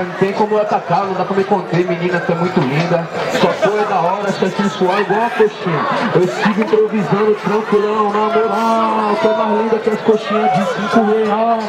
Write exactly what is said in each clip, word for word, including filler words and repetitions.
pai, não tem como eu atacar, não dá pra me conter, menina, tu é muito linda. Sua cor é da hora, você é sensual igual a coxinha. Eu sigo improvisando tranquilão, na moral, tu é mais linda que as coxinhas de cinco reais.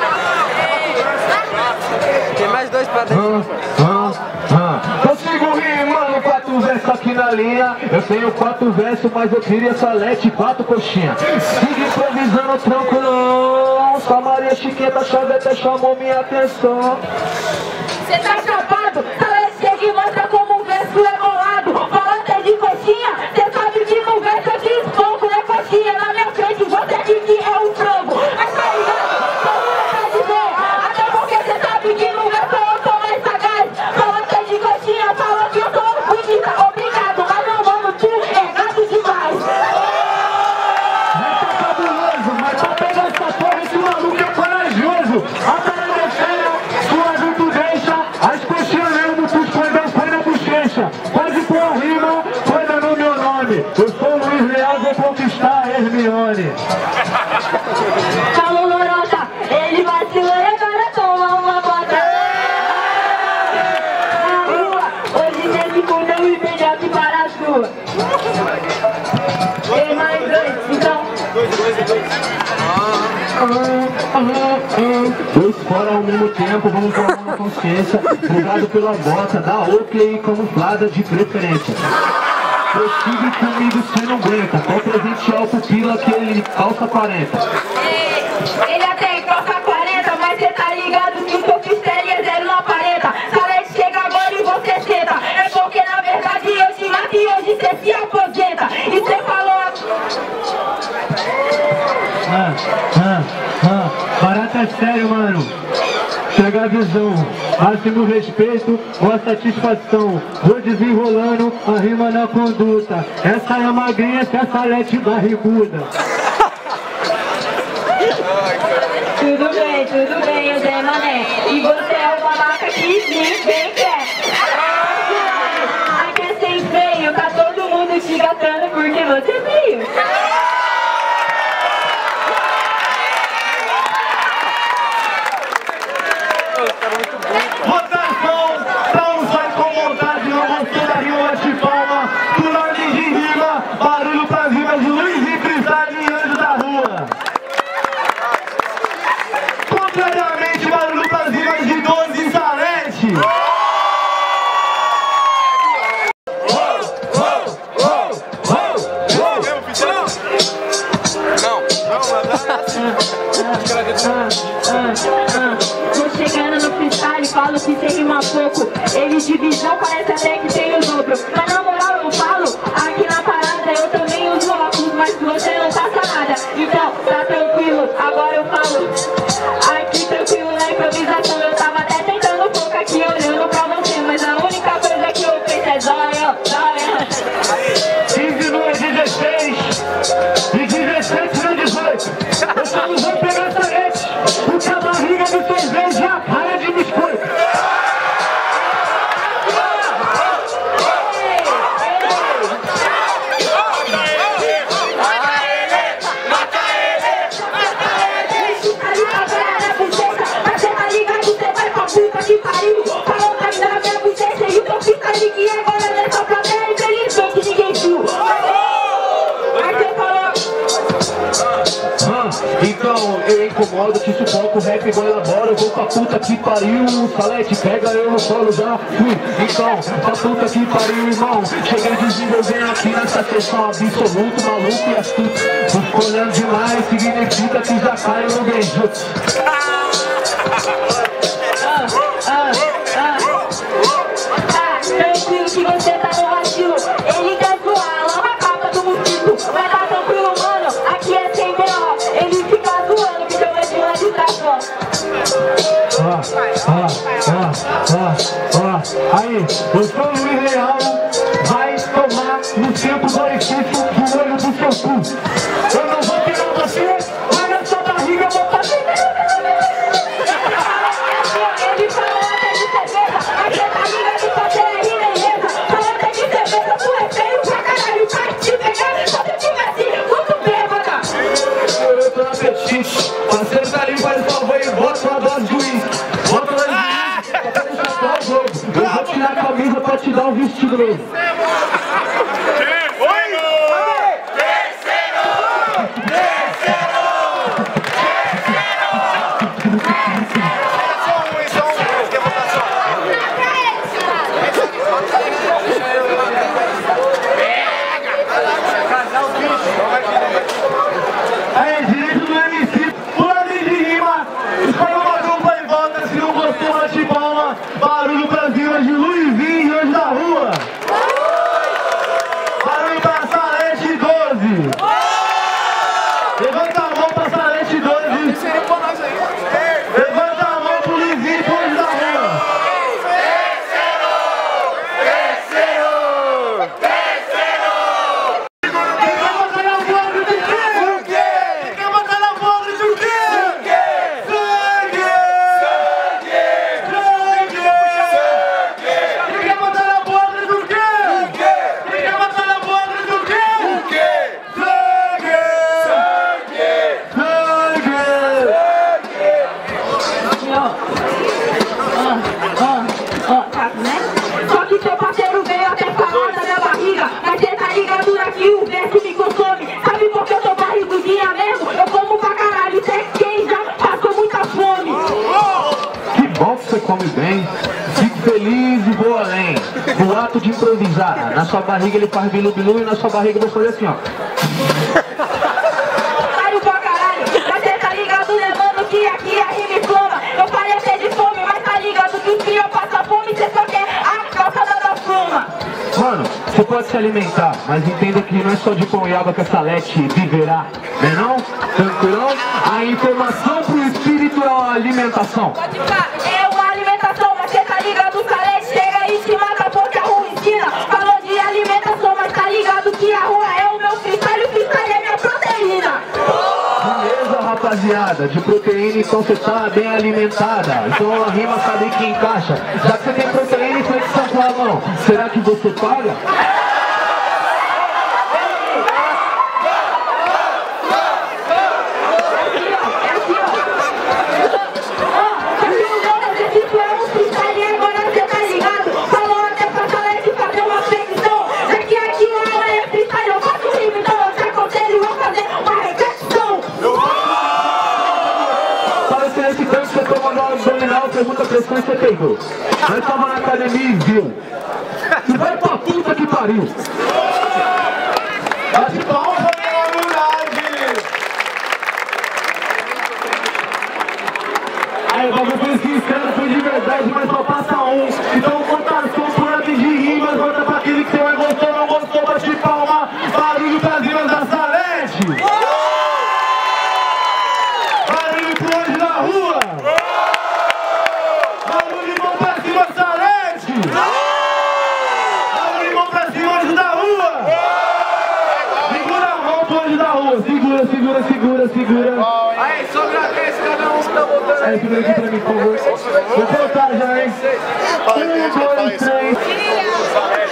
Tem mais dois pra dentro. Ah, ah, ah. Consigo rimando quatro versos aqui na linha. Eu tenho quatro versos, mas eu queria salete e quatro coxinhas. Sigo improvisando tranquilão. Sua Maria Chiqueta Chaveta chamou minha atenção. Cê tá chapado? Salete chega e mostra como um verso é bolado. Fala até de coxinha, cê sabe que no verso eu te esponco, né coxinha? Na minha frente você diz que é um frango. Mas tá ligado? Só não tá dizer. Até porque cê sabe que no verso eu sou mais sagaz. Fala até de coxinha, fala que eu sou bonita. Obrigado, mas meu mano, tu é gato demais. Mas tá cabuloso, mas pra pegar essa porra, esse maluco é corajoso. A parada é séria, sua adulto deixa. As coxinhas mesmo, tu escondeu, foi na bochecha. Pode pôr a rima, foi dando meu nome. Eu sou o Luiz Leal, vou conquistar a Hermione. Falou Lorota, ele vacilou e agora toma uma bota. Na rua, hoje nesse condão imediato para a sua. Tem mais dois, então. Dois fora ao mesmo tempo, vamos tomar uma consciência. Obrigado pela bota, da Oakley camuflada de preferência. Prossiga comigo, cê não aguenta. Qual presente ao pupila que ele calça quarenta? Ele até calça quarenta, mas cê tá ligado que o teu pistelli é zero na pareta. Salete chega agora e você senta. É porque na verdade eu te mato e hoje cê se aposenta. E cê falou... Ah, ah, ah, barata é sério, mano. Chega a visão, máximo respeito ou a satisfação. Vou desenrolando a rima na conduta. Essa é a magrinha, essa é a salete barriguda. Tudo bem, tudo bem, o Zé Mané. E você é o babaca que ninguém quer. Aqui é sem freio, tá todo mundo te gatando porque você veio. Votação, não sai com vontade, não gostou da rima de palma. Por ordem de rima, barulho pra rima de Luiz e Cristal e Anjo da Rua. Contrariamente, barulho pra rima de doze e Salete. Tô chegando no freestyle, falo que sem rima pouco. Ele de visão parece até que tem o dobro. Mas na moral eu falo, aqui na parada eu também uso óculos, mas você não passa nada. Então tá tranquilo, agora eu falo. Aqui tranquilo na improvisação, eu tava até tentando focar aqui olhando pra você. Mas a única coisa que eu penso é zóia, zóia. quinze no dezesseis e dezessete no dezoito. Eu só não vou pegar Salete, porque a barriga do seus vezes é a cara de biscoito. Que pariu, falou que na minha buceta e o teu freestyle que agora nessa plateia, infelizmente ninguém viu. Aí você falou. Ah, então eu incomodo, te sufoco, o rap igual elabora. Eu vou pra puta que pariu, Salete pega eu no solo, já fui. Então, pra puta que pariu, irmão. Cheguei desenvolvendo aqui nessa sessão absoluto, maluco e astuto. Escolhendo demais, significa que já caiu no beijo. Ah, ah, ah, tranquilo que você tá no vacilo. Ele quer zoar lá na capa do mosquito. Mas tá tranquilo, mano, aqui é sem B O. Ele fica zoando que eu vejo lá de trás, ó. Ah, ah, ah, ah, ah. Aí, eu sou o Luiz Leal. Vai tomar no centro do orifício do olho do seu cu. Eu não vou pegar você, mas na sua barriga eu vou fazer. Ele falou até de cerveja, aqui tá ligado que você é beleza. Falou até de cerveja, tu é feio pra caralho. Vai te pegar, só se tivesse muito bêbada. Eu tô no apetite, parceiro tá ali, faz o favor e bota uma dose de uísque. Bota uma dose de uísque. vestido mesmo. É direito do M C, plano de rima. Escolhe uma dupla e volta. Se não gostou, bate palma. Barulho pra cima de Luizinho e Anjo da Rua. Barulho pra Salete doze. Levanta a mão pra Salete doze. Levanta a mão pro Luizinho e pro Anjo da Rua. Só que seu parceiro veio até falar da minha barriga, mas cê tá ligado aqui, o verso me consome. Sabe por que eu tô barrigudinha mesmo? Eu como pra caralho, cê quem já passou muita fome. Que bom que você come bem. Fico feliz e vou além. No ato de improvisar, na sua barriga ele faz bilu-bilu e na sua barriga eu vou fazer assim, ó. Otário pra caralho, mas cê tá ligado, né, mano, que aqui a rima inflama. Eu falei até de fome, mas tá ligado que os cria passa fome, cê só quer a calçada da fama. Mano, você pode se alimentar, mas entenda que não é só de pão e água que a Salete viverá, né não? Tranquilão? A informação pro espírito é uma alimentação. Pode ficar, é uma alimentação, mas cê tá ligado, Salete chega e te mata porque a rua ensina. Falou de alimentação, mas tá ligado que a rua é o meu freestyle, o freestyle é minha proteína. Beleza, rapaziada, de proteína então você tá bem alimentada. Então a rima sabe que encaixa. Já que você tem proteína e flexão com a mão, será que você paga? Pergunta a pressão e você pegou. Nós tava na academia e viu. E vai pra puta que pariu. Bate palma pela humildade. Aí, o bagulho foi sincero, foi de verdade, mas só passa um. Então, votação por ordem de rimas. Volta pra aquele que você mais gostou, não gostou, bate palma. Barulho pra cima da Salete. Barulho pro Anjo da Rua. Segura, segura, segura, segura. Aí, só agradece cada um que tá botando. Aí, segura aqui pra mim, por favor. Vou voltar já, hein? Um, dois, três.